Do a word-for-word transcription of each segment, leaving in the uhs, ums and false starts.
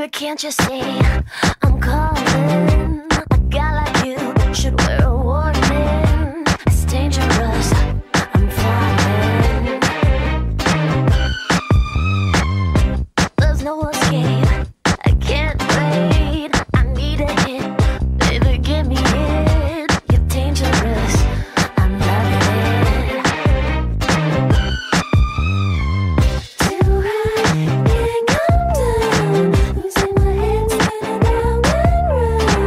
Can't you see I'm calling? A guy like you should wear a warning. It's dangerous, I'm falling. There's no escape, I can't wait. I need a hit, baby give me it. You're dangerous, I'm loving it. Too high, can't come down. Losing my head, spinning round and round.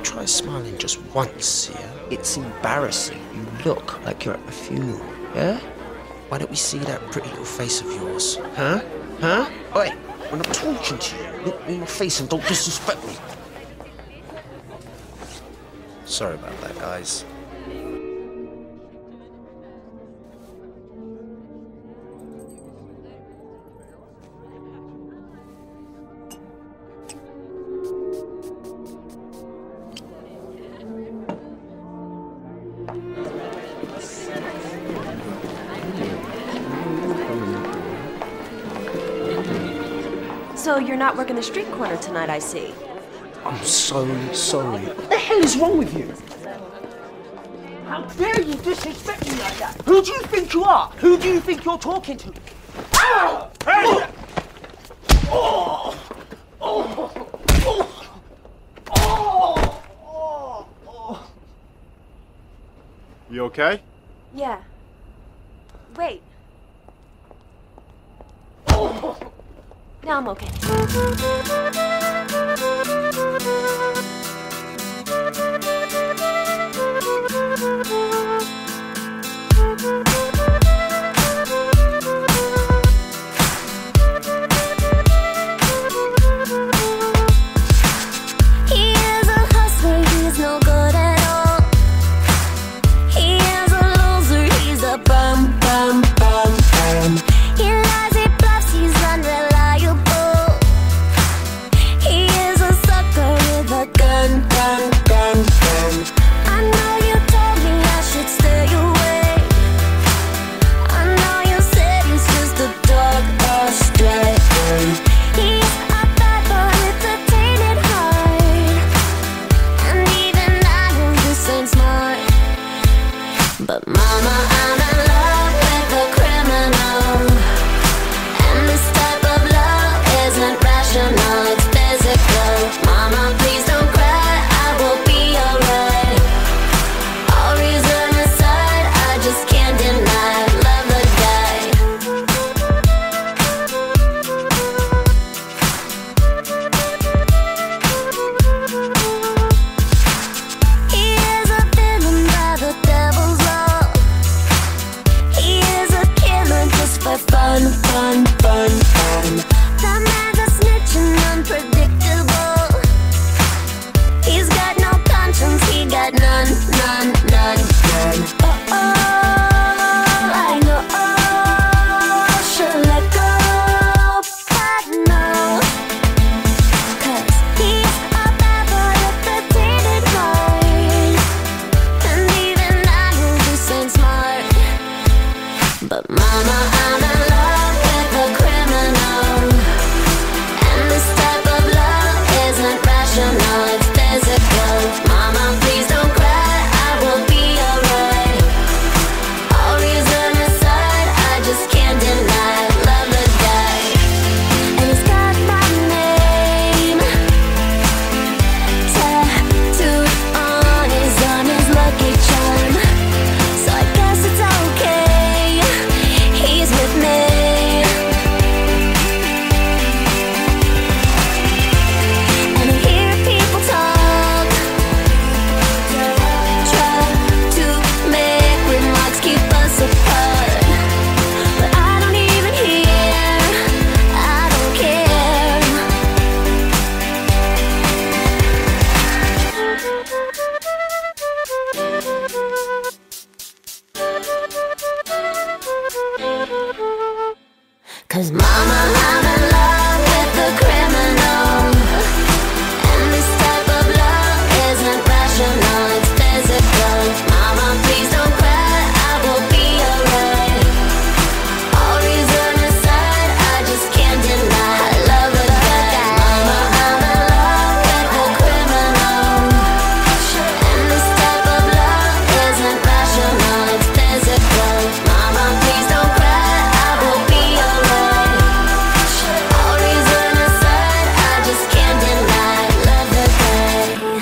try smiling just once, yeah? It's embarrassing. You look like you're at a funeral, yeah? Why don't we see that pretty little face of yours? Huh? Huh? Oi, when I'm talking to you, look me in my face and don't disrespect me. Sorry about that, guys. So you're not working the street corner tonight, I see. I'm so sorry. What the hell is wrong with you? How dare you disrespect me like that? Who do you think you are? Who do you think you're talking to? Ow! Hey! Oh! Oh! Oh! Oh! Oh! Oh! You okay? Yeah. Wait. Oh! Now I'm okay. He is a hustler, he's no good at all. He is a loser, he's a bum, bum, bum, bum. He lies, he bluffs, he's unreliable. He is a sucker with a gun, gun, gun, gun. I know you told me I should stay away. I know you said he's just a dog astray. He's a bad boy with a tainted heart, and even I know this ain't smart. But mama, I'm in love with a criminal, and this type of love isn't rational, it's physical. Mama, please don't cry, I will be alright. All reason aside, I just can't deny love the guy. He is a villain by the devil's law. He is a killer just for fun, fun, fun, fun. That man's a snitch and unpredictable. He's got no conscience, he got none, none, none, none. Oh, oh, I know, oh, should let go, but no. Cause he's a bad boy with a tainted heart, and even I know this ain't smart. But mama, I'm in love with a criminal, and this type of love isn't rational, it's physical. Mama, please don't cry, I will be alright. All reason aside, I just can't deny love the guy. And he's got my name tattooed on his arm, his lucky charm. So I guess it's okay, he's with me. And I hear people talk, try to make remarks, keep us apart. But I don't even hear, I don't care. Cause mama, I'm in love with a criminal, and this type of love isn't rational, it's physical. Mama, please don't cry, I will be alright. All reason aside, I just can't deny I love the guy. Mama, I'm in love with a criminal, and this type of love isn't rational, it's physical. Mama, please don't cry, I will be alright. All reason aside, I just can't deny love the guy.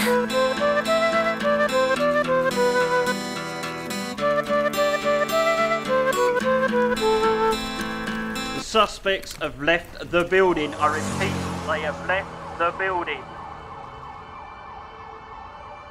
The suspects have left the building. I repeat, they have left the building.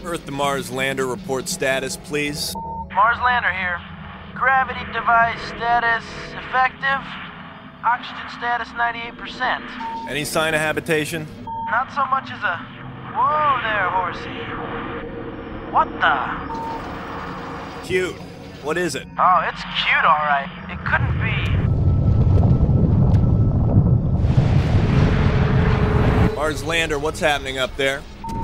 Earth to Mars lander report status, please. Mars lander here. Gravity device status effective. Oxygen status ninety-eight percent. Any sign of habitation? Not so much as a... Whoa there, horsey. What the? Cute. What is it? Oh, it's cute, all right. It couldn't be... Mars lander, what's happening up there?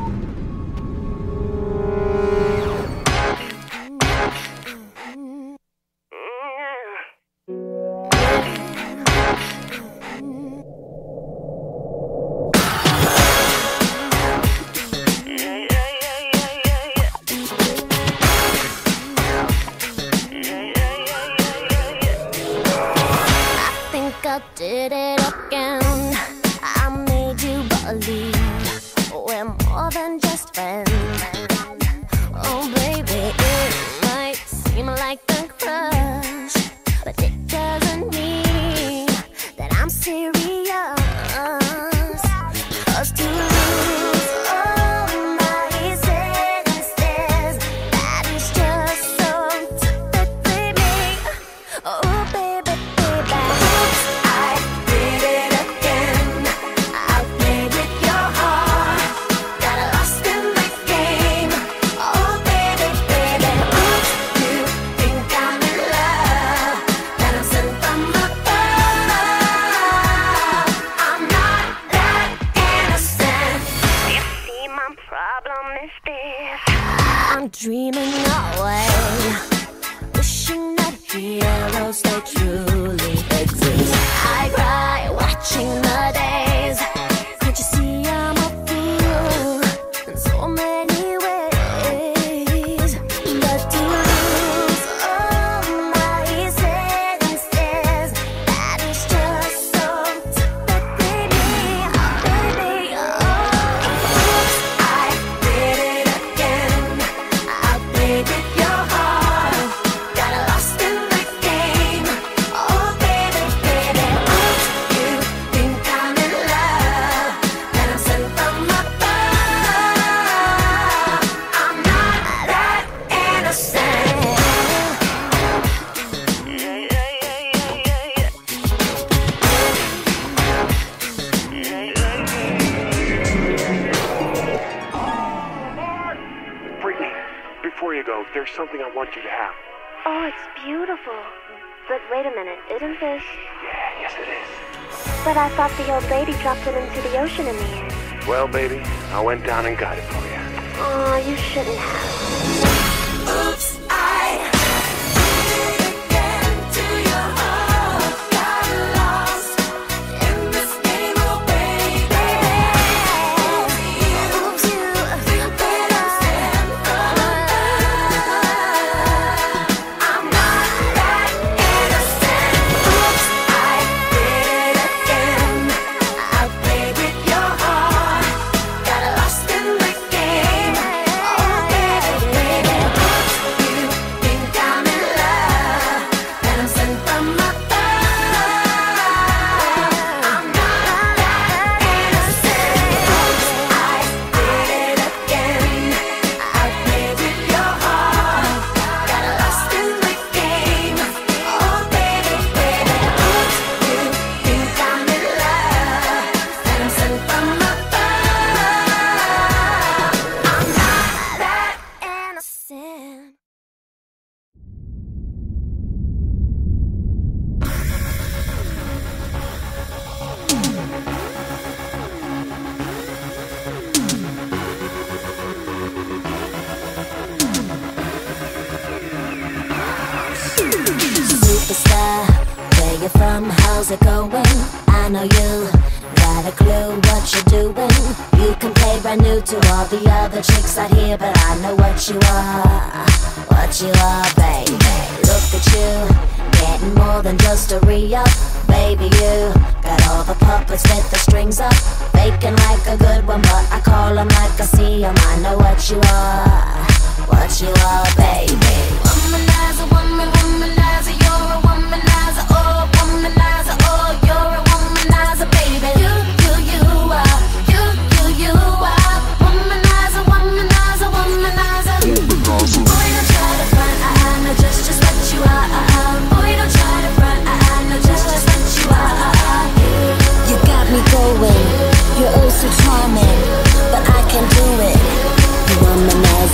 I did it again. I made you believe we're more than just friends. Oh baby, it might seem like a crush, but it doesn't mean that I'm serious. 'Cause to lose all my senses, that is just so typically me. Oh baby, baby, oops, I did it again. I played with your heart, got lost in the game. Oh baby, baby, oops, you think I'm in love, that I'm sent from above. I'm not that innocent. You see, my problem is this: I'm dreaming away, wishing that heroes they truly exist. I cry watching the days. Can't you see I'm a fool in so many ways? But to lose all my senses, that is just so typically me, baby. Oh, oops, I did it again. I played with your heart, got lost in the game. Oh baby, baby, oops, you think I'm in love, that I'm sent from above. I'm not that innocent. Brittany, before you go, there's something I want you to have. Oh, it's beautiful. But wait a minute, isn't this? Yeah, yes it is. But I thought the old lady dropped it into the ocean in the end. Well, baby, I went down and got it for you. Oh, you shouldn't have. Oops, I did it again to your heart. Got lost in this game, oh baby. Oops, you think that I'm sent from above. I'm not that innocent. Oops, I did it again. I played with your heart, got lost in the game. Oh baby, baby, oops, you think I'm in love, that I'm sent from above. I'm not that innocent. Oops, I did it again. I played with your heart, got lost in the game. Oh baby, baby, oops, you think I'm in love, that I'm sent from above. I'm not that innocent. Superstar, where you from? How's it going? I know you got a clue what you're doing. You can play brand new to all the other chicks out here, but I know what you are, what you are, baby. Look at you, getting more than just a re-up. Baby, you got all the puppets with the strings up, faking like a good one, but I call them like I see them. I know what you are, what you are, baby. Womanizer, woman, womanizer, you're a womanizer, oh, womanizer, oh, you're a womanizer, baby. You, you, you are, you, you, you are, womanizer, womanizer, womanizer.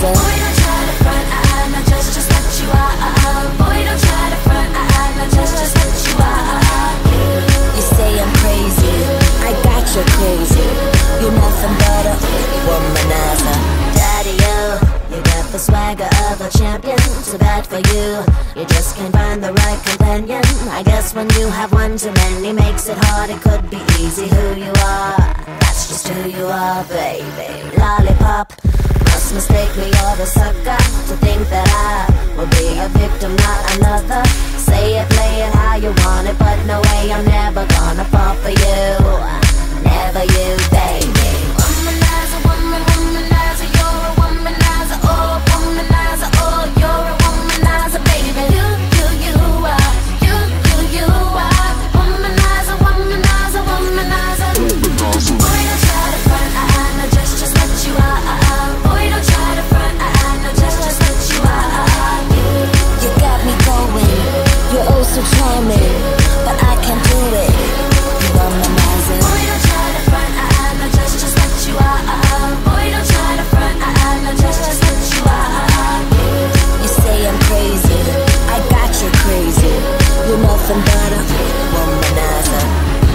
womanizer. Boy, don't try to front, I'm not just, just what you are. Boy, don't try to front, I'm not just, just what you are. You say I'm crazy, I got you crazy. You're nothing but a womanizer. Daddy, you, you got the swagger of a champion. Too bad for you, you just can't find the right companion. I guess when you have one too many makes it hard. It could be easy who you are, that's just who you are, baby. Lollipop, must mistake me, you're the sucker, to think that I will be a victim, not another. Say it, play it how you want it, but no way, I'm never gonna fall for you. Never you, baby. Womanizer, woman, womanizer, you're a womanizer, oh, womanizer, oh, you're a womanizer, baby. You, you, you are, you, you, you are, womanizer, womanizer, womanizer. Boy, don't try to front, I know just, just what you are. Boy, don't try to front, I know just, just what you are. You got me going, you're oh so charming, but I can't do it. Womanizer. Boy, don't try to front, I know just, just what you are. Boy, don't try to front, I know just, just what you are. You say I'm crazy, I got you crazy. You're nothing but a womanizer.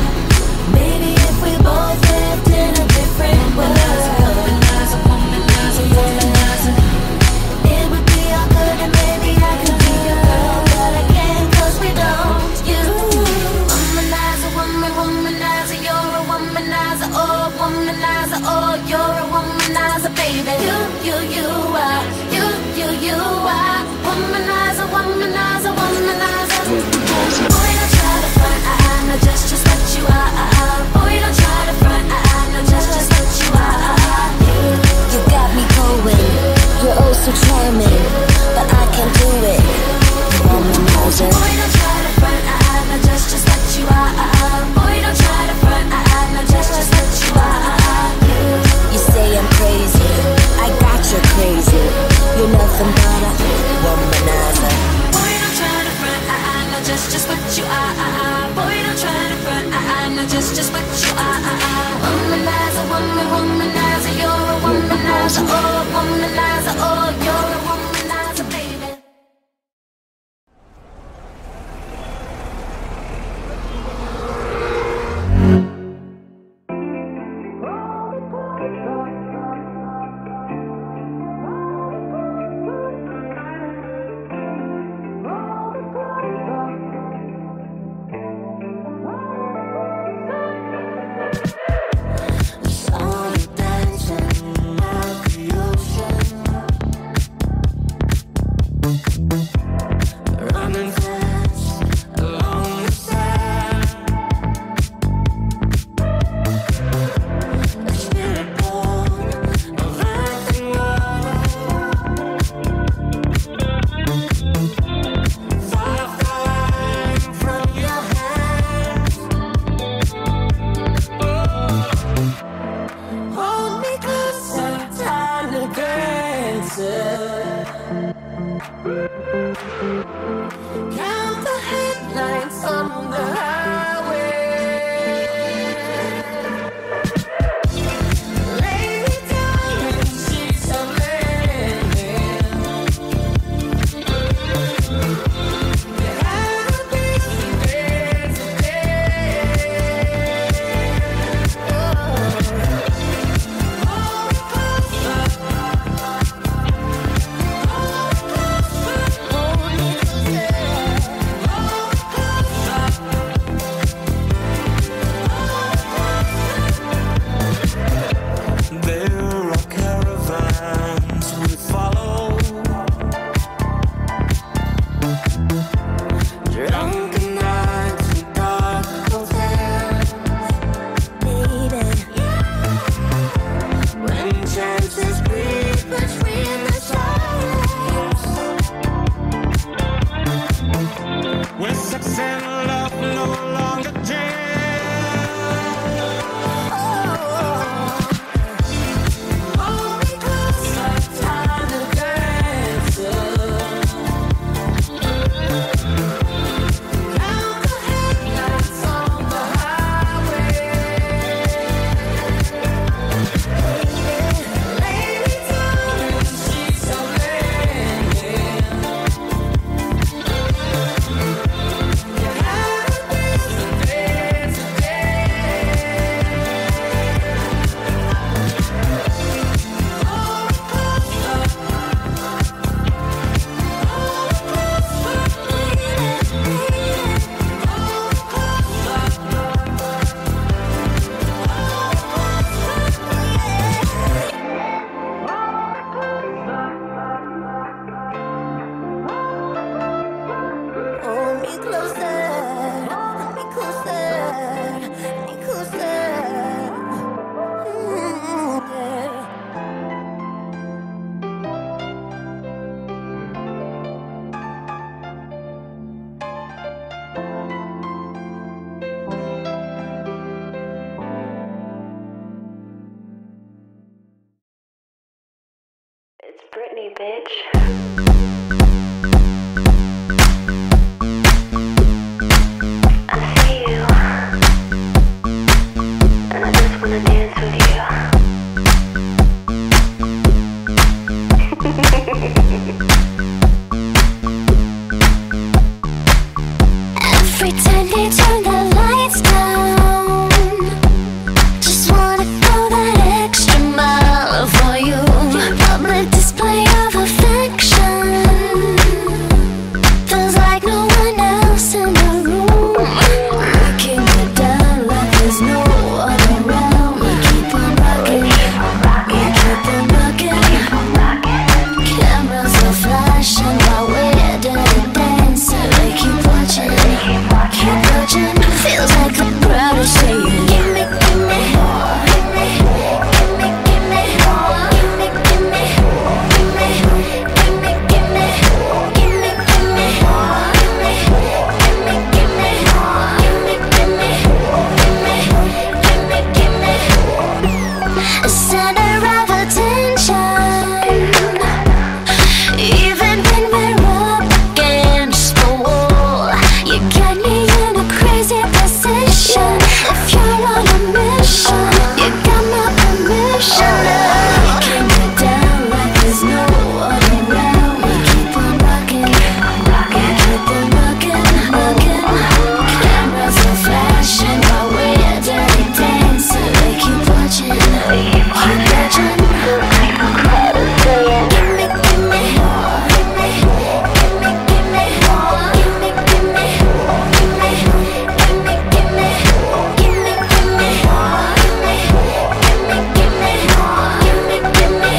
Maybe if we both lived in a different world, womanizer, womanizer, womanizer, it would be all good and maybe I could be your girl, but I can't 'cause we don't. You, womanizer, woman, womanizer, you're a womanizer, oh, womanizer, oh, you're a womanizer, baby. You, you, you are, you, you, you are, womanizer, womanizer, womanizer. Boy, don't try to front, I know just, just what you are. Boy, don't try to front, I know just, just what you are. You got me going, you're oh so charming, but I can't do it. Womanizer. Boy, don't try to front, I know just, just what you are. Boy, don't try to front, I know just, just what you are. You say I'm crazy, I got you crazy. You're nothing but a womanizer. Boy, don't try to front, I know just, just what you are. Boy, don't try to front, I know just, just what you are. Womanizer, woman, womanizer, you're a womanizer, oh, womanizer, oh, you're a womanizer, baby. Saw you dancing at the ocean, running fast along the sand. A spirit born of earth and water, fire flying from your hands. Hold me closer, time to dance. Count the headlights on the highway. Lay me down in sheets of linen. Get out of this bed today. Hold me closer. It's Britney, bitch. I see you, and I just wanna dance with you. Every time they turn the lights down, just wanna go that extra mile for you. Public display of affection feels like no one else in the room. Breaking it down like there's no one around. We keep on rocking, we keep on rocking. Cameras are flashing while we're dirty dancing. We keep watching, keep watching. Feels like the crowd is saying, give me, give me, give me, give me, give me, give me, give me, give me, give me, give me, give me, give me, give me, give me, give me, a center of attention. Even when we're up against the wall, you got me in a crazy position. If you're on a mission, you got my permission. Breaking it down like there's no one around. We keep on rocking, we keep on rocking, rocking. Cameras are flashing while we're dirty dancing. We keep watching, keep watching. Give me, give me, give me, give me, give me, give me, give me, give me, give me, give me, give me, give me, give me, give me,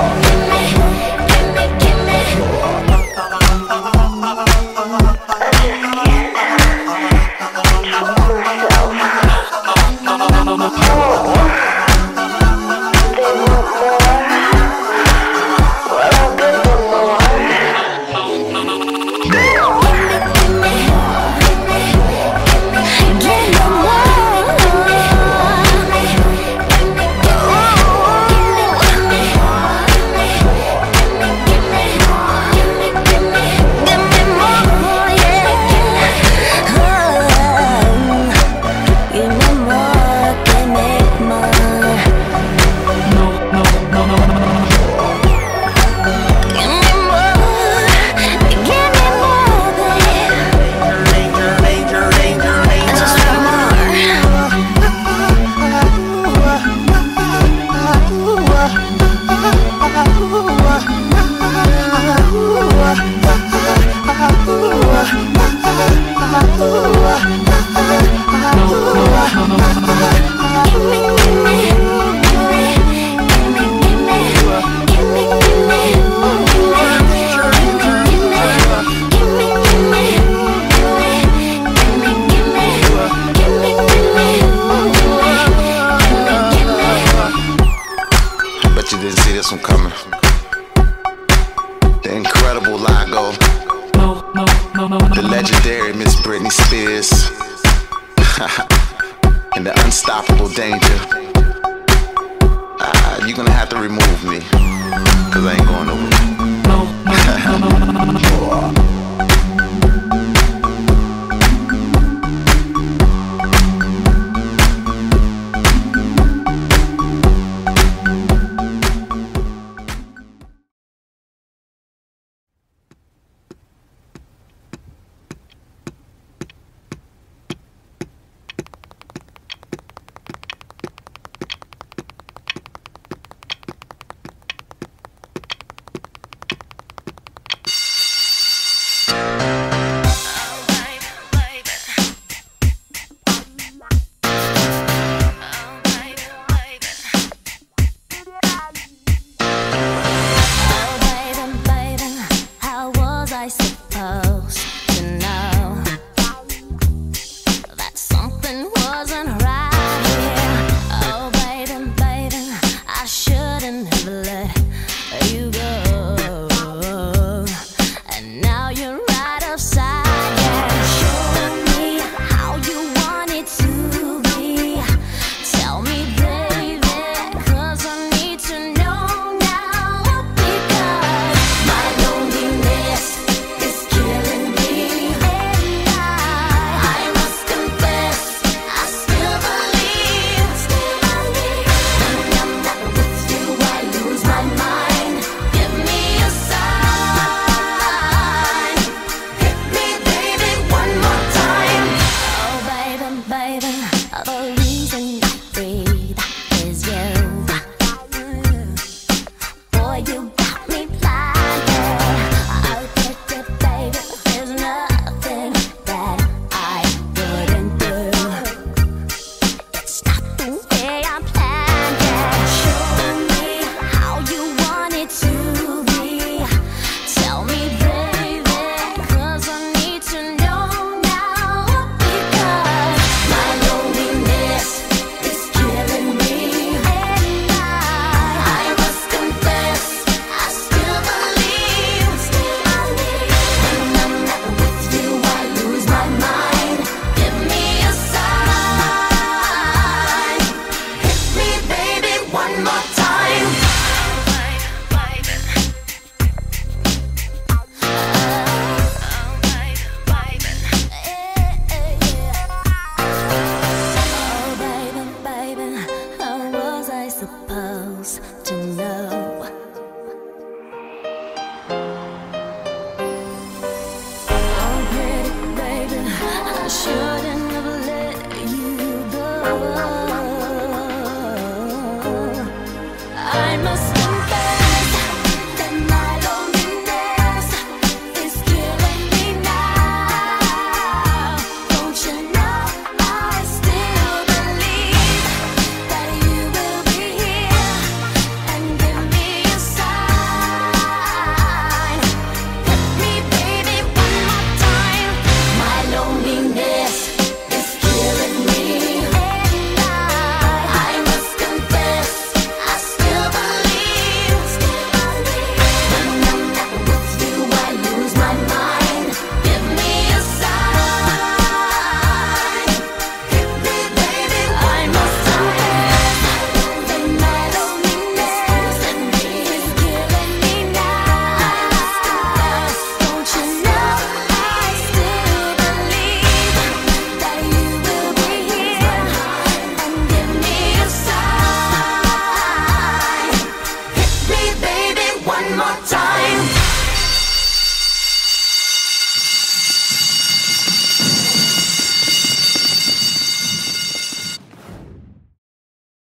Bet you didn't see this one coming. The incredible Lago, the legendary Miss Britney Spears, and the unstoppable Danger. Uh, you're gonna have to remove me, cause I ain't going